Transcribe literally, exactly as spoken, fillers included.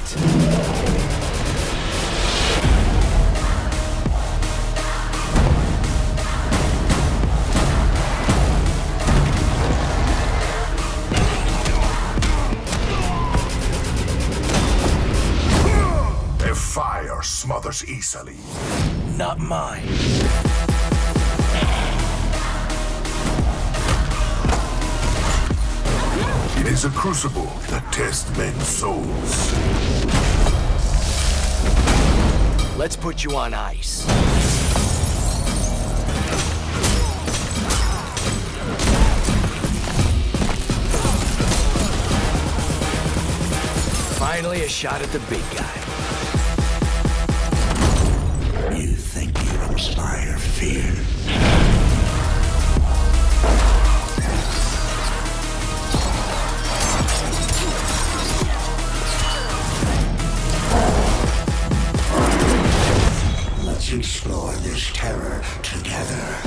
Fire smothers easily. Not mine. It is a crucible that tests men's souls. Let's put you on ice. Finally, a shot at the big guy. You think you inspire fear? Let's explore this terror together.